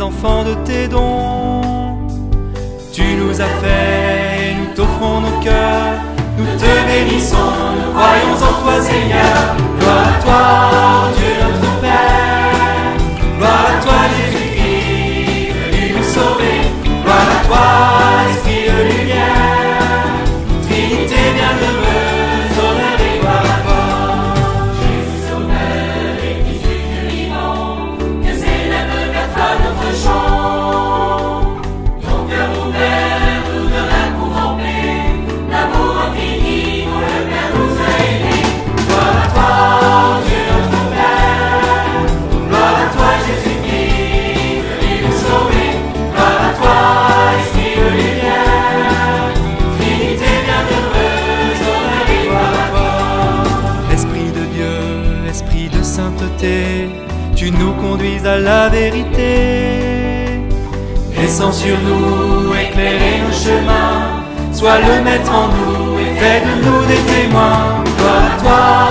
enfants de tes dons. Tu nous as fait et nous t'offrons nos cœurs. Nous te bénissons, nous croyons en toi Seigneur. Gloire à toi, Dieu notre Père. Gloire à toi Jésus-Christ, venu nous sauver. Gloire à toi, Esprit de lumière. Trinité bienheureuse, honneur et gloire à toi. Jésus Sauveur et Fils du Dieu vivant, que s'élève vers toi notre chant. Ton cœur ouvert, nous de la contempler, l'amour infini dont le Père nous a aimés. Gloire à toi, Dieu notre Père. Gloire à toi Jésus-Christ, venu nous sauver. Gloire à toi, Esprit de lumière. Trinité bienheureuse, honneur et gloire à toi. Esprit de Dieu, Esprit de sainteté, tu nous conduis à la vérité. Descends sur nous, éclairer nos chemins. Sois le maître en nous et fais de nous des témoins. Gloire à toi.